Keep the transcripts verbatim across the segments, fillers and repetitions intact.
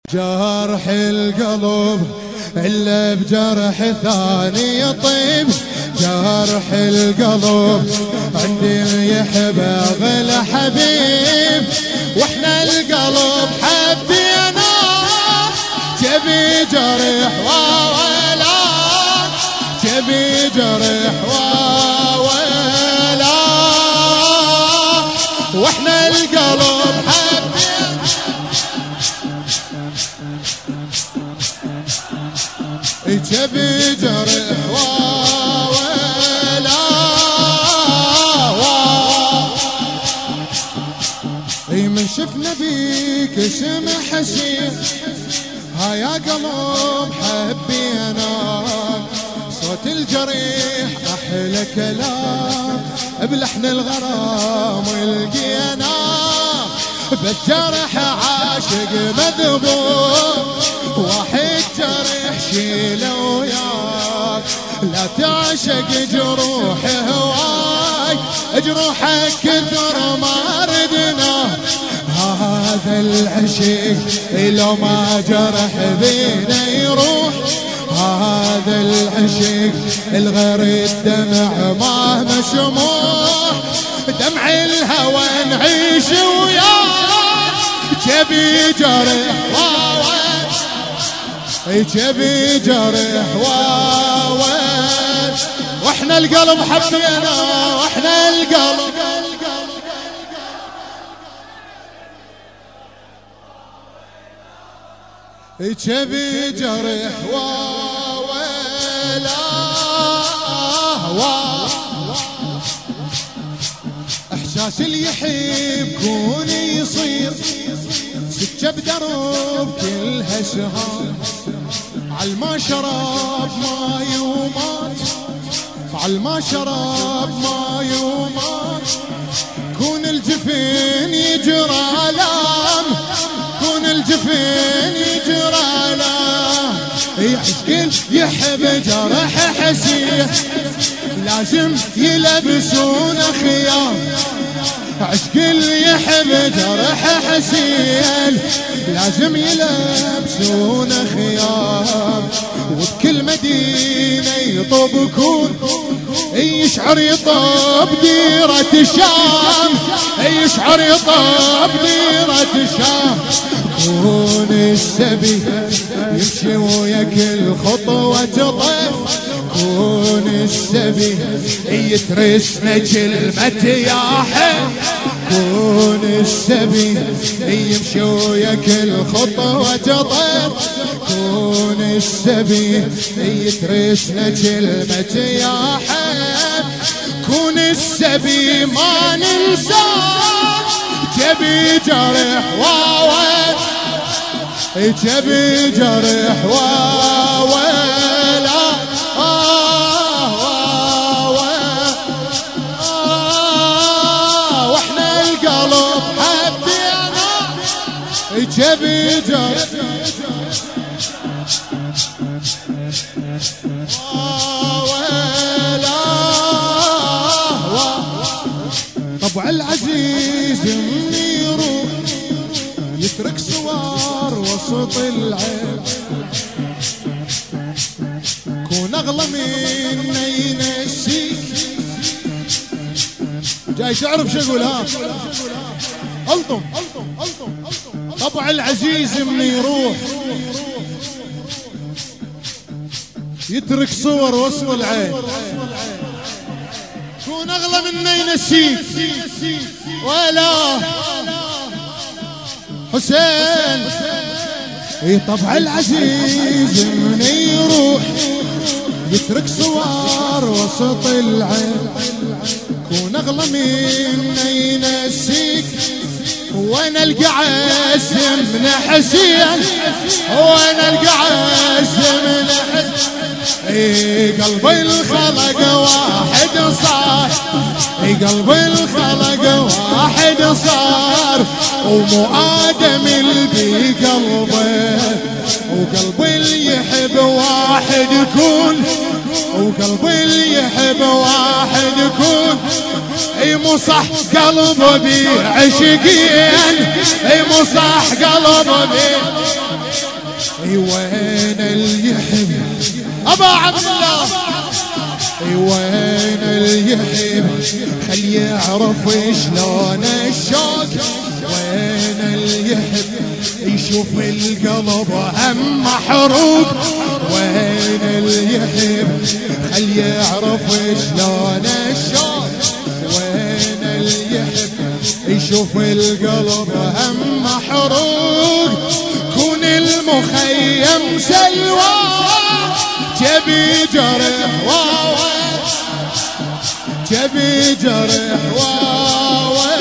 جرح القلب إلا بجرح ثاني يطيب، جرح القلب عندي يحب غلا حبيب، واحنا القلب حبينا جبي جرح ولا جبي جرح ولا، واحنا القلب حبينا جبي جرح ولا، اي من شفنا بيك اسم حسين ها يا قلب حبيناك، صوت الجريح احلى كلام بلحن الغرام لقيناه، بالجرح عاشق مذبوح واحد جرح شيله وياك، لا تعشق جروح هواك جروحك كثر ما ردنا، هذا العشق لو ما جرح بينا يروح، هذا العشق الغير الدمع ما مشموح، دمع الهوى نعيش وياك جبي جرح جبي جرح واويل، واحنا القلب حبينا واحنا القلب جبي جرح واويل، احساس اللي يحب كون يصير سكه بدرب كلها سهام، عالما شرب ما يومات عالما شرب ما يومات، كون الجفين يجرى لام كون الجفين يجرى لام، يعشق يحب جرح حسين لازم يلبسون خيام، عشق اللي يحب جرح حسين لازم يلبسون خيام، وبكل مدينة يطبكون يشعر يطب ديرة الشام، يشعر يطب ديرة الشام، كون السبي يمشي ويا كل خطوة طيف، كون السبي يترسنا كلمة يا حب، كون السبي يمشي ويا كل خطوة طيف، كون السبي يترسنا كلمة يا حب، كون السبي ما ننساه جبي جرح واويل جبي جرح واويل، واحنا القلب حبينا جبي جرح طبع العزيز من يروح يترك صور وسط العين، كون اغلى منا ينسيك، جاي تعرف شو اقول ها الطم، طبع العزيز من يروح يترك صور وسط العين، كون اغلى منا ينسيك ولا حسين، اي طبع العزيز من يروح يترك صور وسط العين، كون اغلى منا ينسيك، وانا القعز من حسين وانا القعز من حسين، اي قلبي الخلق واحد صار، اي قلبي الخلق واحد صار، ومو آدم اللي قلبه، وقلبي اللي يحب واحد يكون، وقلبي اللي يحب واحد يكون، اي مو صح قلبه بيه عشقين، اي مو صح قلبه بيه اي وين اللي يحب ابا عبد الله، اي وين اللي يحب خل يعرف شلون الشوق، وين اللي يحب يشوف القلب هم محروق، وين اللي يحب خل يعرف شلون الشوق، وين اللي يحب يشوف القلب هم محروق. كون المخيم سلوى جبي جرح واوا، جبي جرح واوا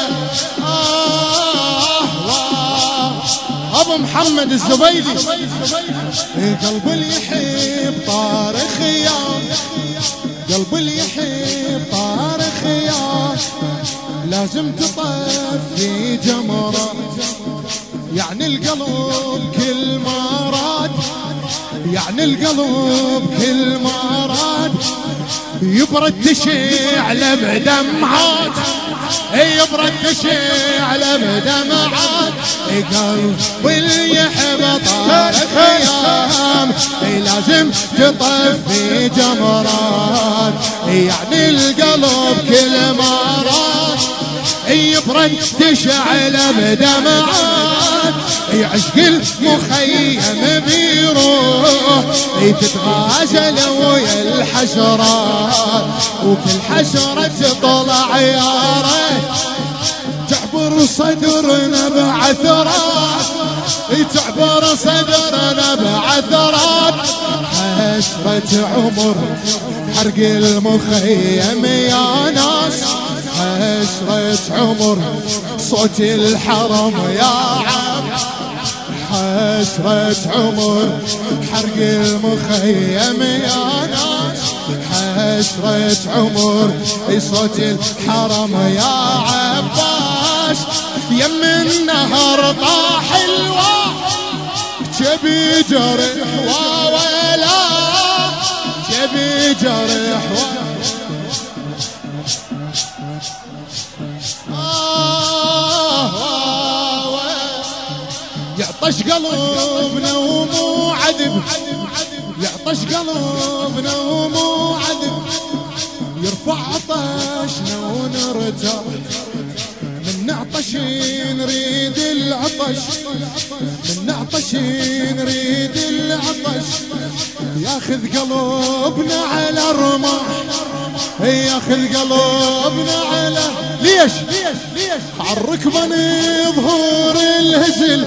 ابو محمد الزبيدي. قلب اللي يحب طار خيام، قلب اللي يحب طار خيام، لازم تطفي جمرة، يعني القلب كل ما راد، يعني القلب كل ما راد يبرد تشعل بدمعات، يبرد تشعل بدمعات. قلب اللي يحب طار خيام لازم تطفي جمرات، يعني القلب كل ما راد يبرد تشعل بدمعات. عشق المخيم بيروح تتغازل ويا الحشرات، وكل حشرة تطلع يا ريت تعبر صدرنا بعثرات، تعبر صدرنا بعثرات. حسرة عمر حرق المخيم يا ناس، حسرة عمر صوت الحرم يا عم، حسرة عمر حرق المخيم يا ناس، حسرة عمر صوت الحرم يا عباس. يم النهر طاح الواح جبي جرح وويلا، جبي جرح يعطش قلبنا ومو عذب، يعطش قلبنا ومو عذب، يرفع عطشنا ونرتاح، من نعطش نريد العطش، من نعطش نريد العطش. ياخذ قلبنا على الرماح، ياخذ قلبنا على ليش ليش عالركبة ظهور الهزل،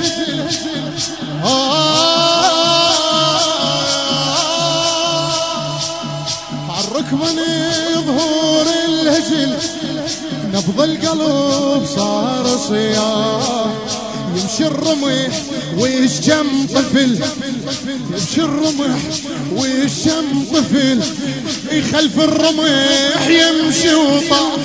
عالركبة ظهور الهزل. نبض القلب صار صياح، يمشي الرمح والشم طفل، يمشي الرمح والشم طفل، خلف الرمح يمشي وطاح،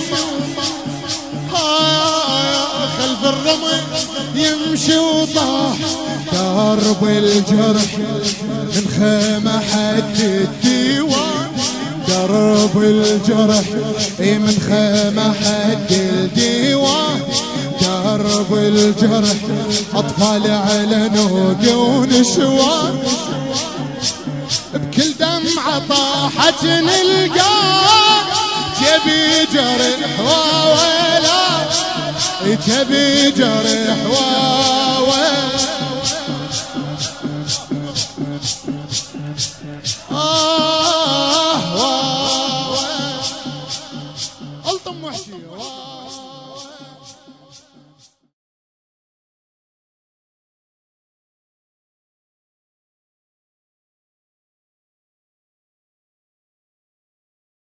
خلف الرمح يمشي وطاح. درب الجرح من خيمة حد الديوان، درب الجرح من خيمة حد الديوان، درب الجرح أطفال على نوق ونسوان. بكل دمعة طاحت نلقاه جبي جرح وويلا، جبي جرح وويلا.